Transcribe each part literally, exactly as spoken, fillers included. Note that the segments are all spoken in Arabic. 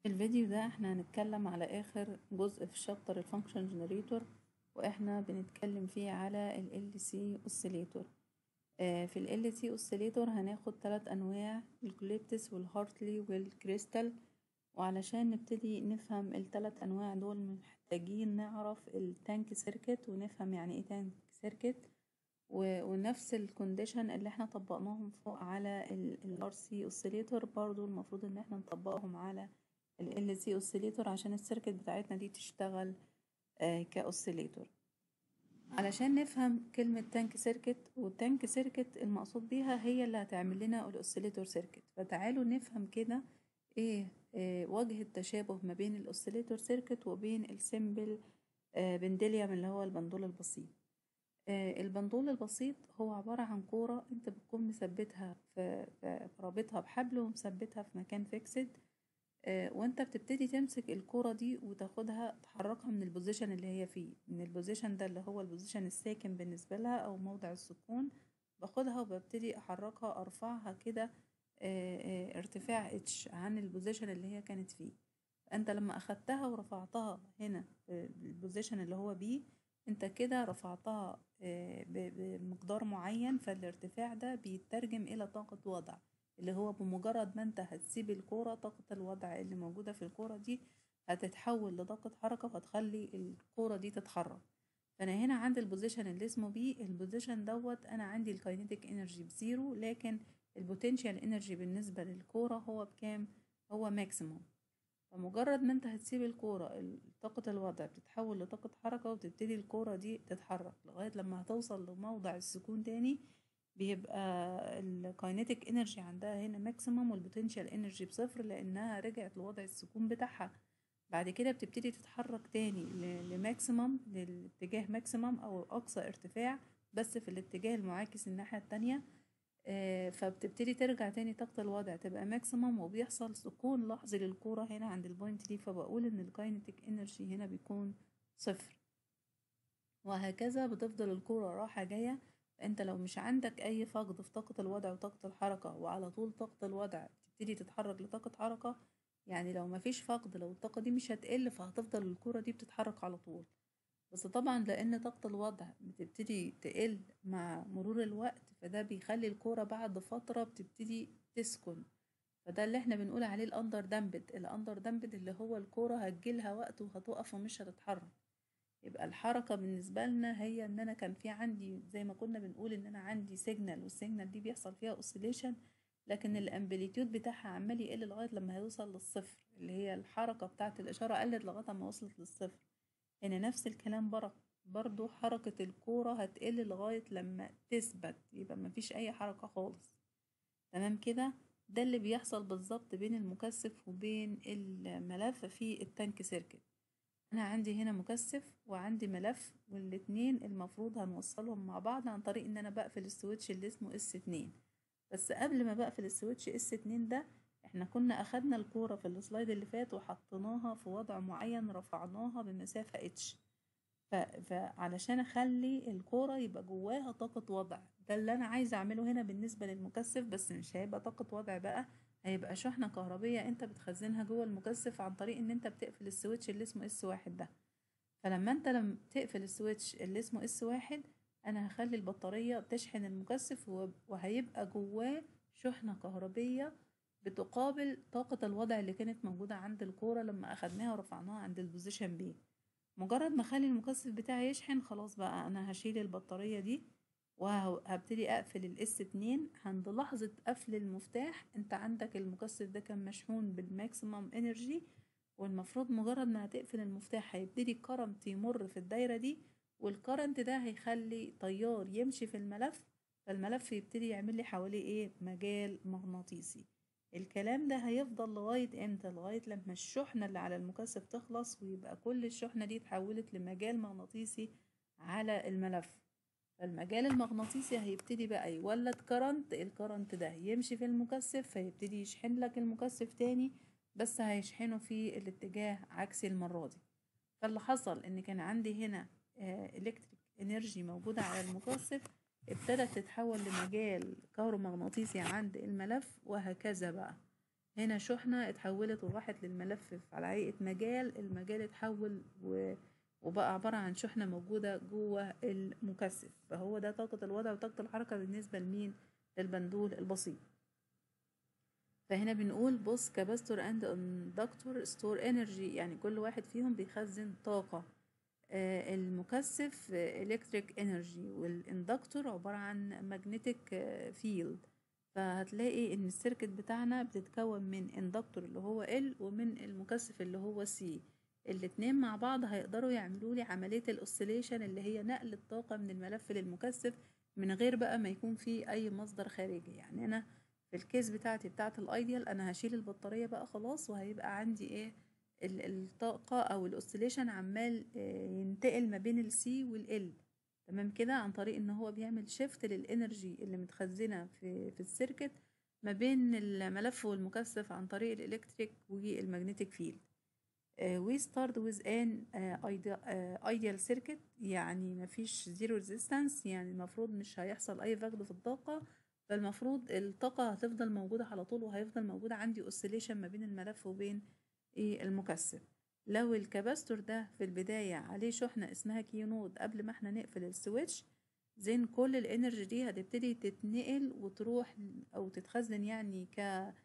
في الفيديو ده احنا هنتكلم على اخر جزء في شابتر الفانكشن جنريتور، واحنا بنتكلم فيه على ال إل سي اوسيليتور. في ال إل سي اوسيليتور هناخد ثلاث انواع، الكوليبتس والهارتلي والكريستال. وعلشان نبتدي نفهم الثلاث انواع دول محتاجين نعرف التانك سيركت ونفهم يعني ايه تانك سيركت، ونفس الكونديشن اللي احنا طبقناهم فوق على ال آر سي اوسيليتور برضو المفروض ان احنا نطبقهم على ال إل سي اوسيليتور عشان السيركت بتاعتنا دي تشتغل آه كاوسيليتور. علشان نفهم كلمة تانك سيركت، والتانك سيركت المقصود بيها هي اللي هتعمل لنا الاوسيليتور سيركت. فتعالوا نفهم كده ايه آه وجه التشابه ما بين الاوسيليتور سيركت وبين السيمبل آه بندليوم اللي هو البندول البسيط. آه البندول البسيط هو عبارة عن كورة انت بتكون مثبتها في في- رابطها بحبل ومثبتها في مكان فيكسد، آه، وانت بتبتدي تمسك الكورة دي وتاخدها تحركها من البوزيشن اللي هي فيه، من البوزيشن ده اللي هو البوزيشن الساكن بالنسبة لها او موضع السكون. باخدها وببتدي احركها ارفعها كده آه، آه، ارتفاع اتش عن البوزيشن اللي هي كانت فيه. انت لما اخدتها ورفعتها هنا في البوزيشن اللي هو بيه، انت كده رفعتها آه، ب- بمقدار معين، فالارتفاع ده بيترجم الى طاقة وضع، اللي هو بمجرد ما انت هتسيب الكورة طاقة الوضع اللي موجودة في الكورة دي هتتحول لطاقة حركة فتخلي الكورة دي تتحرك. فانا هنا عندي البوزيشن اللي اسمه بي، البوزيشن دوت انا عندي الكاينيتيك انرجي بزيرو، لكن البوتنشال انرجي بالنسبة للكورة هو بكام؟ هو ماكسيموم. فمجرد ما انت هتسيب الكورة طاقة الوضع بتتحول لطاقة حركة وتبتدي الكورة دي تتحرك لغاية لما هتوصل لموضع السكون تاني، بيبقى الكاينيتيك انرجي عندها هنا ماكسيمم والبوتنشال انرجي بصفر لانها رجعت لوضع السكون بتاعها. بعد كده بتبتدي تتحرك تاني لماكسيمم، للاتجاه ماكسيمم او اقصى ارتفاع بس في الاتجاه المعاكس الناحية التانية. آه، فبتبتدي ترجع تاني طاقة الوضع تبقى ماكسيمم وبيحصل سكون لحظي للكورة هنا عند البوينت دي، فبقول ان الكاينتيك انرجي هنا بيكون صفر. وهكذا بتفضل الكورة رايحة جاية. انت لو مش عندك اي فقد في طاقة الوضع وطاقة الحركة وعلى طول طاقة الوضع تبتدي تتحرك لطاقة حركة، يعني لو مفيش فقد، لو الطاقة دي مش هتقل فهتفضل الكورة دي بتتحرك على طول. بس طبعا لان طاقة الوضع بتبتدي تقل مع مرور الوقت، فده بيخلي الكورة بعد فترة بتبتدي تسكن. فده اللي احنا بنقول عليه الاندر دامبد. الاندر دامبد اللي هو الكورة هتجيلها وقت وهتقف ومش هتتحرك. يبقى الحركة بالنسبة لنا هي ان انا كان في عندي زي ما كنا بنقول ان انا عندي سيجنال، والسيجنال دي بيحصل فيها اوسيليشن، لكن الامبليتيود بتاعها عمال يقل لغاية لما هيوصل للصفر، اللي هي الحركة بتاعة الاشارة قلت لغاية ما وصلت للصفر. هنا نفس الكلام برضه برضو حركة الكورة هتقل لغاية لما تثبت، يبقى مفيش أي حركة خالص. تمام كده؟ ده اللي بيحصل بالظبط بين المكثف وبين الملف في التانك سيركت. أنا عندي هنا مكثف وعندي ملف، والاتنين المفروض هنوصلهم مع بعض عن طريق إن أنا بقفل السويتش اللي اسمه اس اتنين. بس قبل ما بقفل السويتش اس اتنين ده، احنا كنا أخدنا الكورة في السلايد اللي فات وحطيناها في وضع معين، رفعناها بمسافة اتش. ف... فعلشان اخلي الكورة يبقى جواها طاقة وضع، ده اللي انا عايزة اعمله هنا بالنسبة للمكثف، بس مش هيبقى طاقة وضع بقى، هيبقى شحنة كهربية انت بتخزنها جوه المكثف عن طريق ان انت بتقفل السويتش اللي اسمه اس واحد ده. فلما انت لما تقفل السويتش اللي اسمه اس واحد، انا هخلي البطارية تشحن المكثف و- وهيبقى جواه شحنة كهربية بتقابل طاقة الوضع اللي كانت موجودة عند الكورة لما اخدناها ورفعناها عند البوزيشن بي. مجرد ما اخلي المكثف بتاعي يشحن خلاص بقى انا هشيل البطارية دي وهبتدي اقفل الاس اتنين. عند لحظة قفل المفتاح انت عندك المكثف ده كان مشحون بالماكسيمم انرجي، والمفروض مجرد ما هتقفل المفتاح هيبتدي الكرنت يمر في الدايرة دي، والكرنت ده هيخلي تيار يمشي في الملف، فالملف يبتدي يعمل لي حواليه ايه؟ مجال مغناطيسي. الكلام ده هيفضل لغاية امتى؟ لغاية لما الشحنة اللي على المكثف تخلص ويبقى كل الشحنة دي اتحولت لمجال مغناطيسي على الملف. فالمجال المغناطيسي هيبتدي بقى يولد كرنت، الكرنت ده يمشي في المكثف فيبتدي يشحن لك المكثف تاني، بس هيشحنه في الاتجاه عكسي المرة دي. فاللي حصل ان كان عندي هنا الكتريك انرجي موجودة على المكثف ابتدت تتحول لمجال كهرومغناطيسي عند الملف، وهكذا بقى. هنا شحنة اتحولت وراحت للملف على هيئة مجال، المجال اتحول و... وبقى عبارة عن شحنة موجودة جوه المكثف، فهو ده طاقة الوضع وطاقة الحركة بالنسبة لمين؟ للبندول البسيط. فهنا بنقول بص كاباستور اند اندكتور ستور انرجي، يعني كل واحد فيهم بيخزن طاقة. آه المكثف الكتريك انرجي، والاندكتور عبارة عن ماجنتيك فيلد. فهتلاقي ان السيركت بتاعنا بتتكون من اندكتور اللي هو ال ومن المكثف اللي هو سي. الاتنين مع بعض هيقدروا يعملوا لي عملية الاوسيليشن اللي هي نقل الطاقة من الملف للمكثف من غير بقى ما يكون فيه اي مصدر خارجي. يعني انا في الكيس بتاعتي بتاعت الايديال انا هشيل البطارية بقى خلاص، وهيبقى عندي ايه الطاقة او الاوسيليشن عمال ينتقل ما بين السي والال. تمام كده، عن طريق ان هو بيعمل شيفت للانرجي اللي متخزنة في في السيركت ما بين الملف والمكثف عن طريق الالكتريك والمagnetic فيلد. we start with an ideal circuit، يعني مفيش zero resistance، يعني المفروض مش هيحصل اي فقد في الطاقة، فالمفروض الطاقة هتفضل موجودة على طول، وهيفضل موجودة عندي oscillation ما بين الملف وبين المكثف. لو الكاباستور ده في البداية عليه شحنة اسمها كيو نود قبل ما احنا نقفل السويتش، زين كل الانرجي دي هتبتدي تتنقل وتروح او تتخزن، يعني ك آه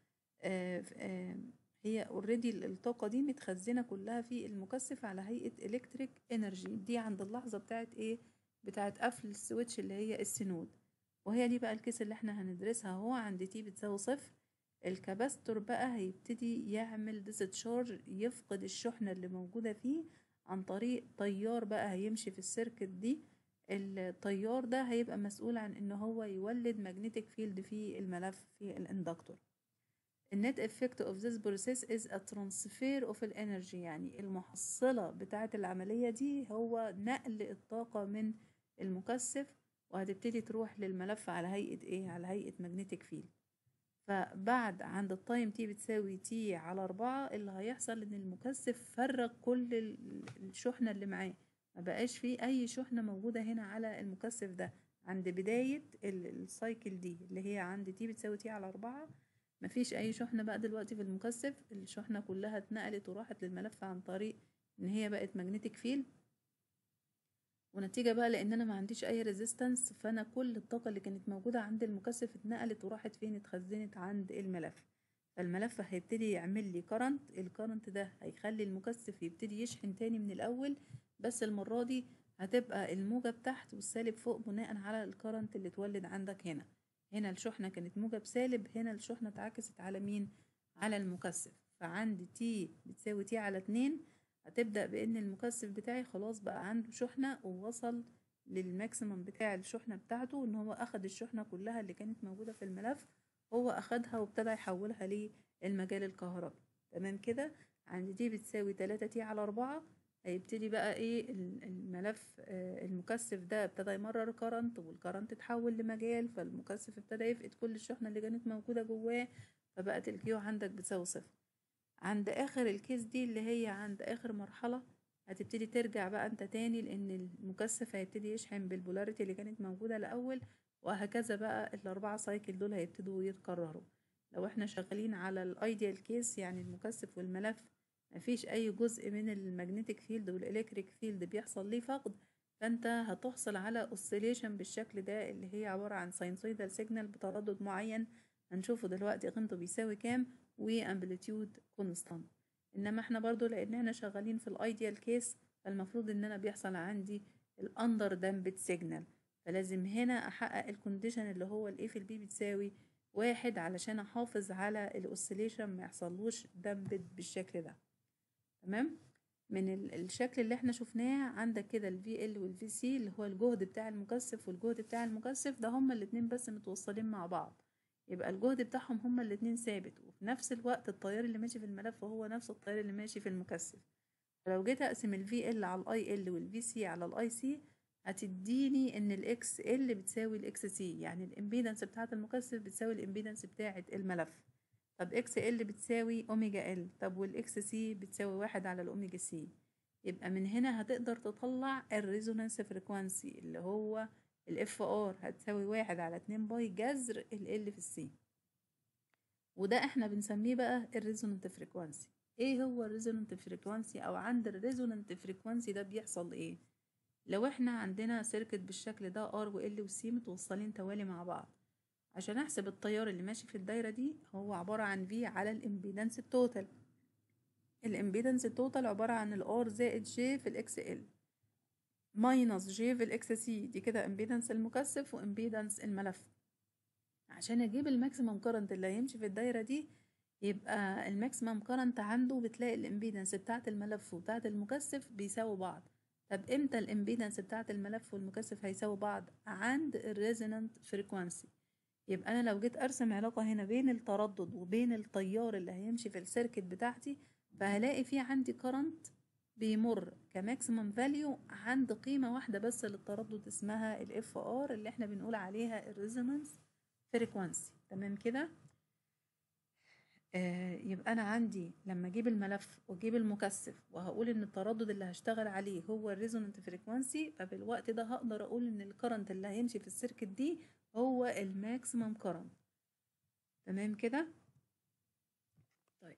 آه هي اوريدي الطاقة دي متخزنة كلها في المكثف على هيئة الكتريك انرجي. دي عند اللحظة بتاعت ايه؟ بتاعت قفل السويتش اللي هي السينود. وهي دي بقى الكيس اللي احنا هندرسها. هو عند تي بتساوي صفر الكاباستور بقى هيبتدي يعمل ديستشارج، يفقد الشحنة اللي موجودة فيه عن طريق تيار بقى هيمشي في السيركت دي. التيار ده هيبقى مسؤول عن ان هو يولد magnetic field في الملف في الاندكتور. النت effect of this process is a transfer of energy، يعني المحصلة بتاعة العملية دي هو نقل الطاقة من المكثف، وهتبتدي تروح للملف على هيئة ايه؟ على هيئة magnetic field. فبعد عند التايم تي بتساوي تي على أربعة، اللي هيحصل إن المكثف فرغ كل الشحنة اللي معاه، ما بقاش فيه أي شحنة موجودة هنا على المكثف ده عند بداية السايكل دي اللي هي عند تي بتساوي تي على أربعة. مفيش أي شحنة بقى دلوقتي في المكثف، الشحنة كلها اتنقلت وراحت للملف عن طريق إن هي بقت ماجنتيك فيلد. ونتيجة بقى لان انا ما عنديش اي ريزيستنس، فانا كل الطاقة اللي كانت موجودة عند المكثف اتنقلت وراحت فين؟ اتخزنت عند الملف. فالملف هيبتدي يعمل لي كرنت، الكرنت ده هيخلي المكثف يبتدي يشحن تاني من الاول، بس المرة دي هتبقى الموجب تحت والسالب فوق بناء على الكرنت اللي اتولد عندك هنا. هنا الشحنة كانت موجب سالب، هنا الشحنة اتعكست على مين؟ على المكثف. فعندي تي بتساوي تي على اتنين، هتبدأ بأن المكثف بتاعي خلاص بقى عنده شحنة ووصل للماكسيمم بتاع الشحنة بتاعته، ان هو اخد الشحنة كلها اللي كانت موجودة في الملف، هو اخدها وابتدى يحولها للمجال الكهربي. تمام كده، عند دي بتساوي تلاتة تي على أربعة، هيبتدي بقى ايه الملف آه المكثف ده ابتدى يمرر كرنت، والكرنت اتحول لمجال، فالمكثف ابتدى يفقد كل الشحنة اللي كانت موجودة جواه، فبقت الكيو عندك بتساوي صفر. عند اخر الكيس دي اللي هي عند اخر مرحلة هتبتدي ترجع بقى انت تاني، لان المكثف هيبتدي يشحن بالبولاريتي اللي كانت موجودة الاول، وهكذا بقى الاربعة سايكل دول هيبتدوا يتكرروا. لو احنا شغالين على الايديال كيس، يعني المكثف والملف مفيش اي جزء من المagnetic فيلد والالكتريك فيلد بيحصل ليه فقد، فانت هتحصل على اوسيليشن بالشكل ده اللي هي عبارة عن ساينسويدال سيجنال بتردد معين هنشوفه دلوقتي قيمته بيساوي كام، وامبليتيود كونستانت. انما احنا برضو لان احنا شغالين في الايديال كيس، فالمفروض ان انا بيحصل عندي الاندر دامبد سيجنال، فلازم هنا احقق الكونديشن اللي هو الاي في البي بتساوي واحد علشان احافظ على الاوسيليشن ما يحصلوش دامبد بالشكل ده. تمام، من الشكل اللي احنا شفناه عندك كده ال في ال وال في سي اللي هو الجهد بتاع المكثف والجهد بتاع المكثف ده هما الاتنين بس متوصلين مع بعض، يبقى الجهد بتاعهم هما الاتنين ثابت، وفي نفس الوقت التيار اللي ماشي في الملف هو نفس التيار اللي ماشي في المكثف. فلو جيت اقسم ال في ال على الاي ال وال في سي على الاي سي هتديني ان الاكس ال بتساوي الاكس سي، يعني الامبيدنس بتاعه المكثف بتساوي الامبيدنس بتاعه الملف. طب اكس ال بتساوي اوميجا ال، طب والاكس سي بتساوي واحد على الاوميجا سي. يبقى من هنا هتقدر تطلع الريزونانس فريكوانسي اللي هو الاف ار هتساوي واحد على اتنين باي جذر ال ال في السي. وده احنا بنسميه بقى الريزونانت فريكوانسي. ايه هو الريزونانت فريكوانسي؟ او عند الريزونانت فريكوانسي ده بيحصل ايه؟ لو احنا عندنا سيركت بالشكل ده ار وال وسي متوصلين توالي مع بعض، عشان احسب التيار اللي ماشي في الدايره دي هو عباره عن في على الامبيدنس التوتال. الامبيدنس التوتال عباره عن الار زائد جي في الاكس ال ماينس جي في الاكس سي، دي كده امبيدنس المكثف وامبيدنس الملف. عشان اجيب الماكسيمم كارنت اللي هيمشي في الدايره دي، يبقى الماكسيمم كارنت عنده بتلاقي الامبيدنس بتاعه الملف وبتاعه المكثف بيساووا بعض. طب امتى الامبيدنس بتاعه الملف والمكثف هيساووا بعض؟ عند الريزونانت فريكوانسي. يبقى انا لو جيت ارسم علاقه هنا بين التردد وبين التيار اللي هيمشي في السيركت بتاعتي، فهلاقي في عندي كارنت بيمر كماكسيمم فاليو عند قيمه واحده بس للتردد اسمها الاف ار، اللي احنا بنقول عليها الريزونانس فريكوانسي. تمام كده؟ آه يبقى انا عندي لما اجيب الملف واجيب المكثف وهقول ان التردد اللي هشتغل عليه هو الريزونانت فريكوانسي، ففي الوقت ده هقدر اقول ان الكرنت اللي هيمشي في السيركت دي هو الماكسيمم كرنت. تمام كده؟ طيب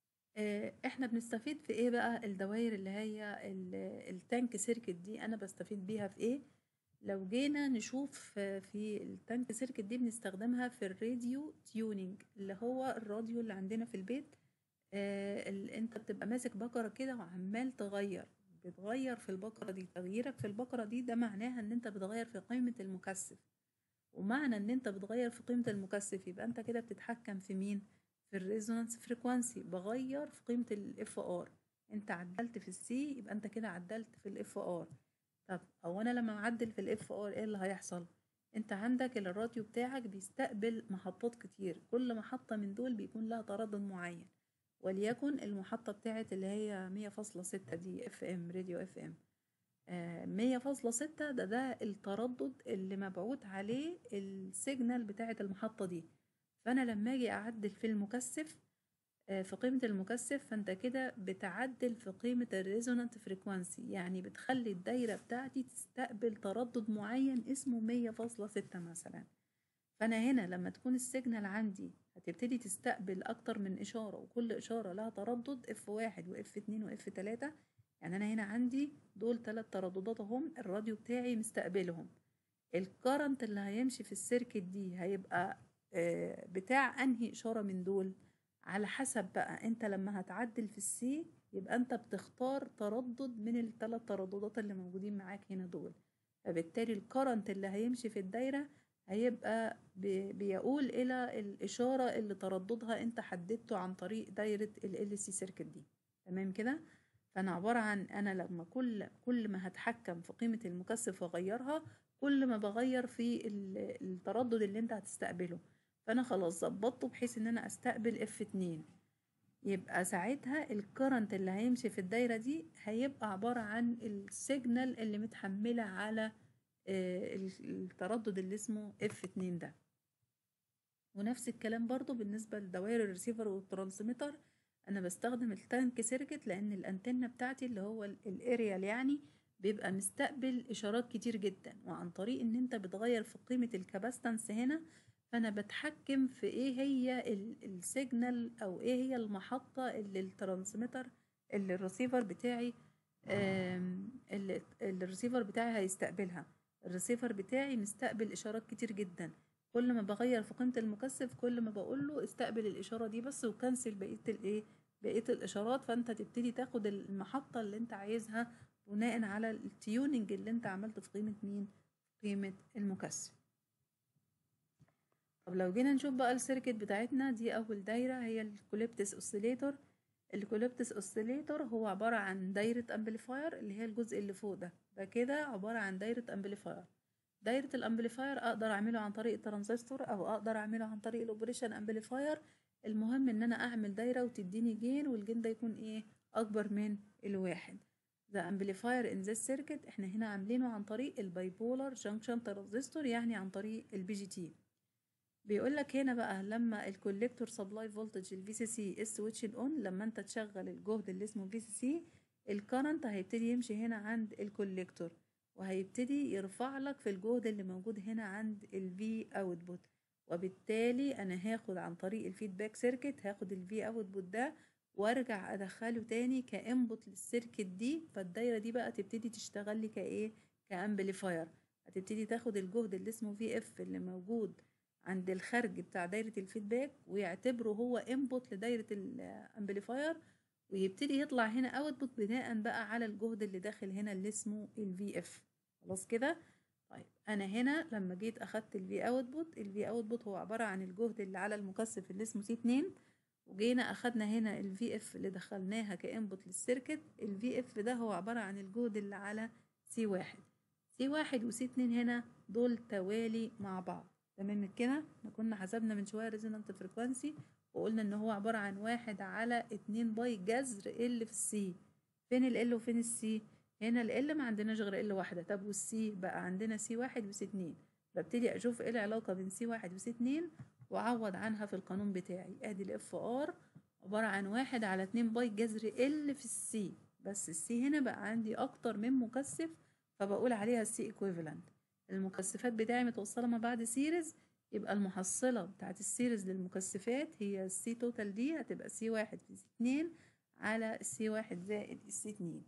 آه احنا بنستفيد في ايه بقى؟ الدوائر اللي هي التانك سيركت دي انا بستفيد بيها في ايه؟ لو جينا نشوف في التانك سيركت دي بنستخدمها في الراديو تيونينج، اللي هو الراديو اللي عندنا في البيت. آه اللي انت بتبقى ماسك بكرة كده وعمال تغير، بتغير في البكرة دي. تغييرك في البكرة دي ده معناها ان انت بتغير في قيمة المكثف، ومعنى ان انت بتغير في قيمة المكثف يبقى انت كده بتتحكم في مين؟ في الريزونانس فريكوانسي. بغير في قيمة الاف ار. انت عدلت في السي يبقى انت كده عدلت في الاف ار. طب او انا لما اعدل في الاف ار ايه اللي هيحصل؟ انت عندك الراديو بتاعك بيستقبل محطات كتير، كل محطة من دول بيكون لها تردد معين، وليكن المحطة بتاعت اللي هي مية فاصلة ستة دي اف ام راديو اف ام. مية فاصلة ستة ده ده التردد اللي مبعوث عليه السيجنال بتاعت المحطة دي. فانا لما اجي اعدل في المكثف في قيمة المكثف، فانت كده بتعدل في قيمة الريزونانت فريكوانسي، يعني بتخلي الدايرة بتاعتي تستقبل تردد معين اسمه مية فاصلة ستة مثلا. فانا هنا لما تكون السيجنال عندي هتبتدي تستقبل اكتر من اشارة، وكل اشارة لها تردد اف واحد واف اتنين واف تلاتة. يعني انا هنا عندي دول تلات ترددات اهم الراديو بتاعي مستقبلهم. الكرنت اللي هيمشي في السيركت دي هيبقى بتاع انهي اشارة من دول؟ على حسب بقى انت لما هتعدل في السي يبقى انت بتختار تردد من الثلاث ترددات اللي موجودين معاك هنا دول، فبالتالي الكرنت اللي هيمشي في الدايرة هيبقى بيقول الى الاشارة اللي ترددها انت حددته عن طريق دايرة ال سي سيركت دي. تمام كده؟ فانا عبارة عن انا لما كل كل ما هتحكم في قيمة المكثف واغيرها، كل ما بغير في التردد اللي انت هتستقبله. فانا خلاص ظبطته بحيث ان انا استقبل اف اتنين، يبقى ساعتها الكرنت اللي هيمشي في الدايرة دي هيبقى عبارة عن السيجنال اللي متحملة على التردد اللي اسمه اف اتنين ده. ونفس الكلام برضو بالنسبة لدوائر الريسيفر والترانسميتر. انا بستخدم التانك سيركت لان الانتنة بتاعتي اللي هو الاريال يعني بيبقى مستقبل اشارات كتير جدا، وعن طريق ان انت بتغير في قيمة الكاباستنس هنا، فانا بتحكم في ايه هي السيجنال او ايه هي المحطة اللي الترانسميتر اللي الريسيفر بتاعي اللي الريسيفر بتاعي هيستقبلها. الريسيفر بتاعي مستقبل اشارات كتير جدا، كل ما بغير في قيمة المكثف كل ما بقول له استقبل الاشارة دي بس وكنسل بقية الايه بقية الاشارات، فانت تبتدي تاخد المحطة اللي انت عايزها بناء على التيوننج اللي انت عملته في قيمة مين؟ قيمة المكثف. طب لو جينا نشوف بقى السيركت بتاعتنا دي، اول دايرة هي الكوليبتس اوسيليتور. الكوليبتس اوسيليتور هو عبارة عن دايرة امبليفاير، اللي هي الجزء اللي فوق ده ده كده عبارة عن دايرة امبليفاير. دايرة الامبليفاير اقدر اعمله عن طريق الترانزستور او اقدر اعمله عن طريق الاوبريشن امبليفاير. المهم ان انا اعمل دايرة وتديني جين، والجين ده يكون ايه؟ اكبر من الواحد. The amplifier in this circuit احنا هنا عاملينه عن طريق البايبولار جانكشن ترانزستور، يعني عن طريق البي جي تي. بيقول لك هنا بقى لما الكوليكتور سبلاي فولتج الفي سي سي سويتش اون، لما انت تشغل الجهد اللي اسمه في سي سي، الكرنت هيبتدي يمشي هنا عند الكوليكتور وهيبتدي يرفع لك في الجهد اللي موجود هنا عند الفي اوتبوت. وبالتالي انا هاخد عن طريق الفيدباك سيركت، هاخد الفي اوتبوت ده وارجع ادخله تاني كانبوت للسيركت دي. فالدايره دي بقى تبتدي تشتغل لي كايه، كامبليفاير. هتبتدي تاخد الجهد اللي اسمه في اف اللي موجود عند الخارج بتاع دايره الفيدباك ويعتبره هو انبوت لدايره الامبليفاير، ويبتدي يطلع هنا اوتبوت بناء بقى على الجهد اللي داخل هنا اللي اسمه الفي اف. خلاص كده. طيب انا هنا لما جيت اخدت الفي اوتبوت، الفي اوتبوت هو عباره عن الجهد اللي على المكثف اللي اسمه سي اتنين، وجينا اخدنا هنا الفي اف اللي دخلناها كانبوت للسيركت. الفي اف ده هو عباره عن الجهد اللي على سي واحد. سي واحد وسي اتنين هنا دول توالي مع بعض. تمام كده. احنا كنا حسبنا من شويه ريزونانت فريكوانسي وقلنا ان هو عباره عن واحد على اتنين باي جذر ال في السي. فين ال ال وفين السي؟ هنا ال ال ما عندناش غير ال واحده. طب والسي بقى عندنا سي واحد وسي اتنين. ببتدي اشوف ايه العلاقه بين سي واحد وسي اتنين واعوض عنها في القانون بتاعي. ادي الاف ار عباره عن واحد على اتنين باي جذر ال في السي. بس السي هنا بقى عندي اكتر من مكثف فبقول عليها السي ايكويفالنت. المكثفات بتاعي متوصله مع بعض سيريز، يبقى المحصله بتاعت السيريز للمكثفات هي السي توتال دي هتبقى سي واحد في سي اتنين على السي واحد زائد السي اتنين.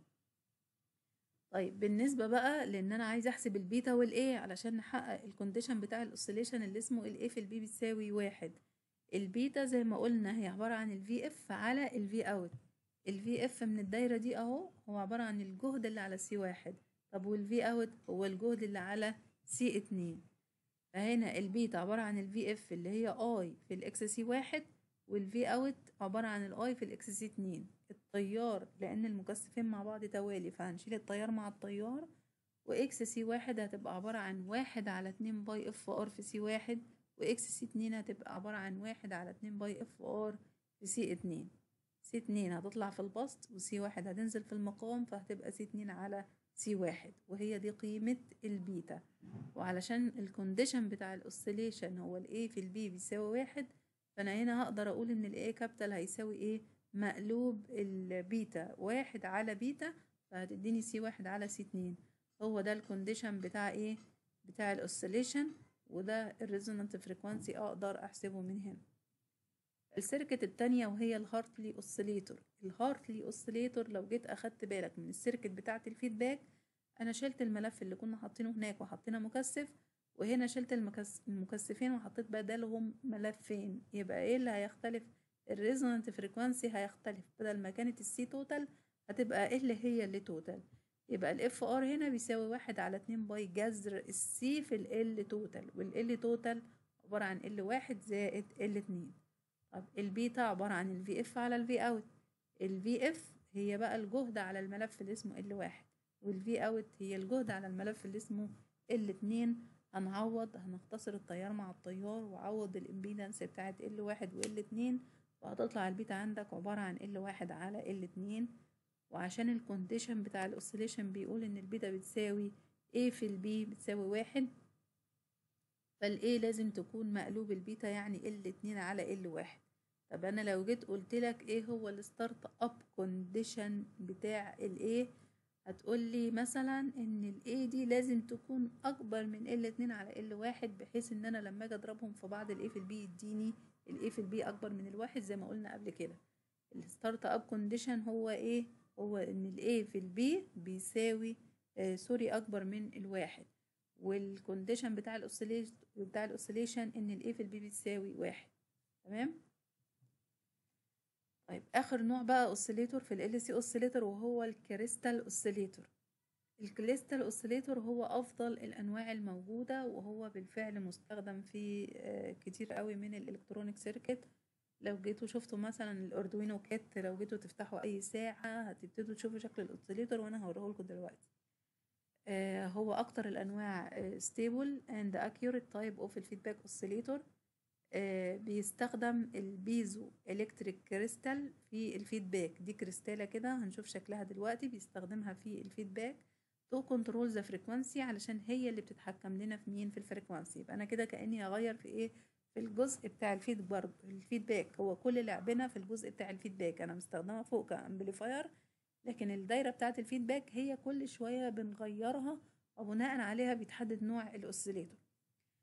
طيب بالنسبة بقى لان انا عايزة احسب البيتا والايه علشان نحقق الكونديشن بتاع الاوسيليشن اللي اسمه الايه في البي بتساوي واحد. البيتا زي ما قلنا هي عبارة عن الفي اف على الفي اوت. الفي اف من الدايرة دي اهو هو عبارة عن الجهد اللي على سي واحد. طب والفي اوت هو الجهد اللي على سي اتنين. فهنا البيتا عبارة عن الفي اف اللي هي اي في الاكس سي واحد، والفي اوت عبارة عن الاي في الاكس سي اتنين. التيار لان المكثفين مع بعض توالي فهنشيل التيار مع التيار، واكس سي واحد هتبقى عبارة عن واحد على اتنين باي اف ار في سي واحد، واكس سي اتنين هتبقى عبارة عن واحد على اتنين باي اف ار في سي اتنين. سي اتنين هتطلع في البسط وسي واحد هتنزل في المقام فهتبقى سي اتنين على سي واحد، وهي دي قيمة البيتا. وعلشان الكونديشن بتاع الاوسيليشن هو الاي في البي بيساوي واحد، فانا هنا هقدر اقول ان الاي كابيتال هيساوي ايه، مقلوب البيتا واحد على بيتا، فهتديني سي واحد على سي اتنين. هو ده الكونديشن بتاع ايه، بتاع الاوسيليشن، وده الريزونانت فريكوانسي اقدر احسبه من هنا. السيركت التانية وهي الهارتلي اوسيليتور. الهارتلي اوسيليتور لو جيت اخدت بالك من السيركت بتاعة الفيدباك، انا شلت الملف اللي كنا حاطينه هناك وحطينا مكثف، وهنا شلت المكس... المكثفين وحطيت بدلهم ملفين. يبقى ايه اللي هيختلف؟ الريزونانت فريكوانسي هيختلف. بدل ما كانت السي توتال هتبقى ايه اللي هي اللي توتال. يبقى الاف ار هنا بيساوي واحد على اتنين باي جذر السي في ال توتال، والال توتال عبارة عن ال واحد زائد ال اتنين. طب البيتا عبارة عن الفي اف على الفي اوت. الفي اف هي بقى الجهد على الملف اللي اسمه ال واحد، والفي اوت هي الجهد على الملف اللي اسمه ال اتنين. هنعوض، هنختصر التيار مع التيار وعوض الامبيدنس بتاعت ال واحد وال اتنين، وهتطلع البيتا عندك عبارة عن ال واحد على ال اتنين. وعشان الكونديشن بتاع الاوسيليشن بيقول ان البيتا بتساوي A في البي بتساوي واحد، فالايه لازم تكون مقلوب البيتا يعني ال اتنين على ال واحد. طب انا لو جيت قلت لك ايه هو الستارت اب كونديشن بتاع الايه، هتقول لي مثلا ان الايه دي لازم تكون اكبر من ال اتنين على ال واحد، بحيث ان انا لما اجي اضربهم في بعض الايه في البي يديني الايه في البي اكبر من الواحد زي ما قلنا قبل كده. الستارت اب كونديشن هو ايه؟ هو ان الايه في البي بيساوي آه سوري اكبر من الواحد، والكونديشن بتاع الاوسيليشن بتاع الاوسيليشن ان الايه في البي بتساوي واحد. تمام. طيب اخر نوع بقى اوسيليتور في ال سي اوسيليتور وهو الكريستال اوسيليتور. الكريستال اوسيليتور هو افضل الانواع الموجوده، وهو بالفعل مستخدم في كتير قوي من الالكترونيك سيركت. لو جيتوا شفتوا مثلا الاردوينو كات، لو جيتوا تفتحوا اي ساعه هتبتدوا تشوفوا شكل الاوسيليتور وانا هوريه لكم دلوقتي. هو اكتر الانواع stable and accurate type of الفيدباك اوسيليتور. بيستخدم البيزو الكتريك كريستال في الفيدباك. دي كريستالة كده هنشوف شكلها دلوقتي، بيستخدمها في الفيدباك تو كنترول ذا فريكوانسي، علشان هي اللي بتتحكم لنا في مين، في الفريكوانسي. يبقى انا كده كاني هغير في ايه، في الجزء بتاع الفيد برضه. الفيدباك هو كل لعبنا في الجزء بتاع الفيدباك. انا مستخدمه فوق كامبليفاير، لكن الدايره بتاعه الفيدباك هي كل شويه بنغيرها وبناء عليها بيتحدد نوع الاوسيليتور.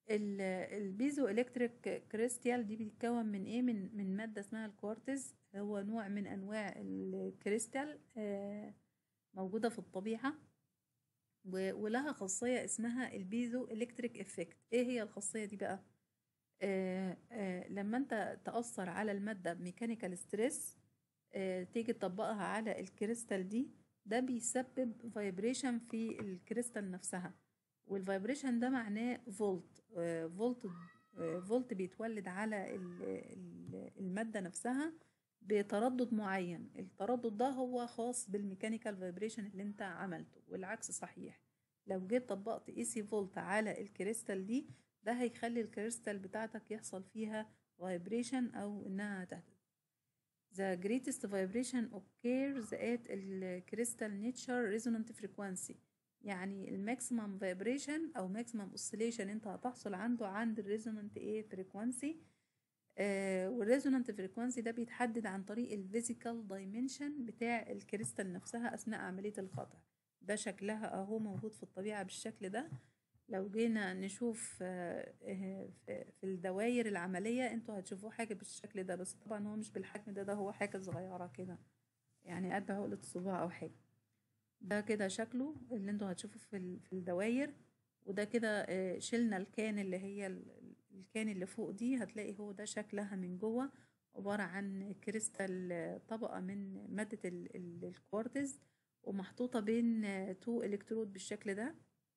البيزو الكتريك كريستال دي بتتكون من ايه؟ من من ماده اسمها الكوارتز، هو نوع من انواع الكريستال موجوده في الطبيعه، ولها خاصيه اسمها البيزو الكتريك افكت. ايه هي الخاصيه دي بقى؟ آه آه لما انت تاثر على الماده بميكانيكال ستريس، آه تيجي تطبقها على الكريستال دي، ده بيسبب فايبريشن في الكريستال نفسها، والفايبريشن ده معناه فولت. آه فولت آه فولت بيتولد على المادة نفسها بتردد معين. التردد ده هو خاص بالميكانيكال فايبريشن اللي انت عملته، والعكس صحيح. لو جيت طبقت اي سي فولت على الكريستال دي، ده هيخلي الكريستال بتاعتك يحصل فيها فايبريشن او انها تهدد. The greatest vibration occurs at the crystal nature resonant frequency، يعني الماكسيمم فايبريشن او ماكسيمم اوسيليشن انت هتحصل عنده عند الريزونانت ايه فريكوانسي. آه والريزونانت فريكوانسي ده بيتحدد عن طريق الفيزيكال دايمنشن بتاع الكريستال نفسها اثناء عمليه القطع. ده شكلها اهو موجود في الطبيعه بالشكل ده. لو جينا نشوف في الدوائر العملية انتوا هتشوفوه حاجة بالشكل ده، بس طبعا هو مش بالحجم ده، ده هو حاجة صغيرة كده يعني قد عقلة الصباع او حاجة. ده كده شكله اللي انتوا هتشوفوه في في الدوائر. وده كده شلنا الكان اللي هي الكان اللي فوق دي، هتلاقي هو ده شكلها من جوه، عبارة عن كريستال، طبقة من مادة الكوارتز، ومحطوطة بين تو الكترود بالشكل ده.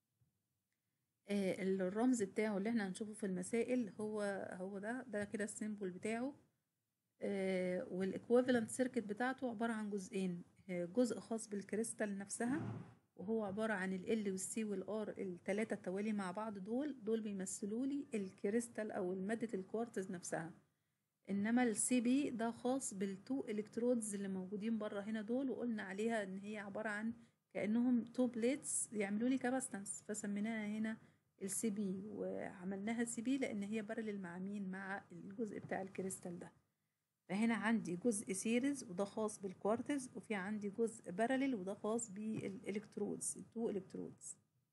الرمز بتاعه اللي احنا هنشوفه في المسائل هو هو ده ده كده السيمبل بتاعه. والايكويفالنت سيركت بتاعته عباره عن جزئين، جزء خاص بالكريستال نفسها، وهو عباره عن ال والسي والار الثلاثه التوالي مع بعض، دول دول بيمثلوا لي الكريستال او ماده الكوارتز نفسها. انما السي بي ده خاص بالتو الكترودز اللي موجودين بره هنا دول، وقلنا عليها ان هي عباره عن كانهم تو بليتس يعملوا لي كاباستنس، فسميناها هنا السي بي، وعملناها سي بي لان هي بارلل مع مين؟ مع الجزء بتاع الكريستال ده. فهنا عندي جزء سيريز وده خاص بالكوارتز، وفي عندي جزء بارلل وده خاص بالالكترودز، التو الكترودز.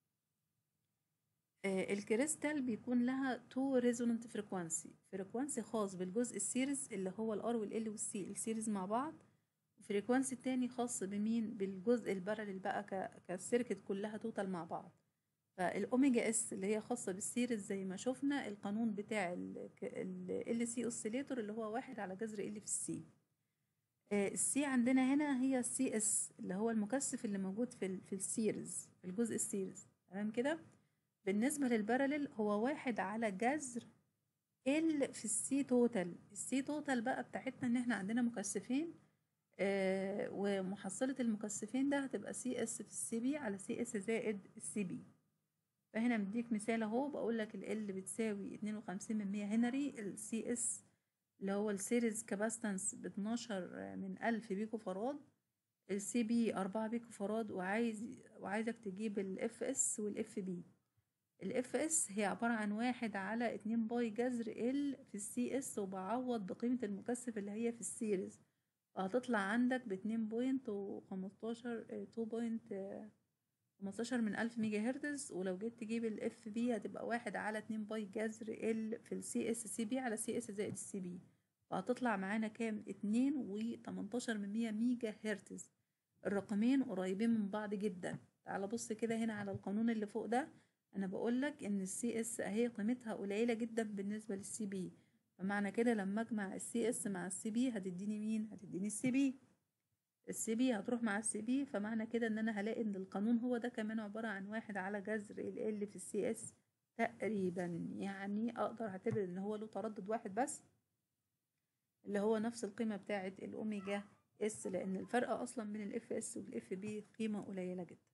آه الكريستال بيكون لها تو ريزونانت فريكوانسي، فريكوانسي خاص بالجزء السيريز اللي هو الار والال والسي السيريز مع بعض، وفريكوانسي التاني خاص بمين؟ بالجزء البارلل بقى كالسيركت كلها توتال مع بعض. فالاوميجا اس اللي هي خاصه بالسيريز زي ما شفنا القانون بتاع ال سي اوسيليتور اللي هو واحد على جذر ال في السي. السي عندنا هنا هي السي اس اللي هو المكثف اللي موجود في في السيريز، في الجزء السيريز، تمام كده. بالنسبه للبارلل هو واحد على جذر ال في السي توتال. السي توتال بقى بتاعتنا ان احنا عندنا مكثفين، آه ومحصله المكثفين ده هتبقى سي اس في السي بي على سي اس زائد السي بي. فهنا مديك مثال اهو، بقول لك ال بتساوي اتنين وخمسين من مية هنري، السي اس اللي هو السيريز كاباستنس ب اتناشر من ألف بيكو فراد، السي بي أربعة بيكو فراد، وعايز وعايزك تجيب الاف اس والاف بي. الاف اس هي عبارة عن واحد على اتنين باي جذر ال في السي اس، وبعوض بقيمة المكثف اللي هي في السيريز، فهتطلع عندك باتنين بوينت وخمستاشر تو بوينت خمستاشر من ألف ميجا هرتز. ولو جيت تجيب الاف بي هتبقى واحد على اتنين باي جذر ال في السي اس سي بي على سي اس زائد السي بي، فهتطلع معانا كام؟ اتنين وتمنتاشر من مية ميجا هرتز. الرقمين قريبين من بعض جدا. تعال بص كده هنا على القانون اللي فوق ده، انا بقولك ان السي اس اهي قيمتها قليلة جدا بالنسبة للسي بي، فمعنى كده لما اجمع السي اس مع السي بي هتديني مين؟ هتديني السي بي. السي بي هتروح مع السي بي، فمعنى كده ان انا هلاقي ان القانون هو ده كمان عبارة عن واحد على جذر ال ال في السي اس تقريبا. يعني اقدر اعتبر ان هو له تردد واحد بس اللي هو نفس القيمة بتاعة الاوميجا اس، لان الفرق اصلا بين الاف اس والاف بي قيمة قليلة جدا.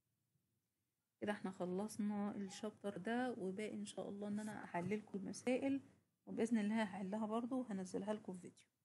كده احنا خلصنا الشابتر ده، وباقي ان شاء الله ان انا احللكم المسائل، وباذن الله هحلها برضو وهنزلها لكم في فيديو.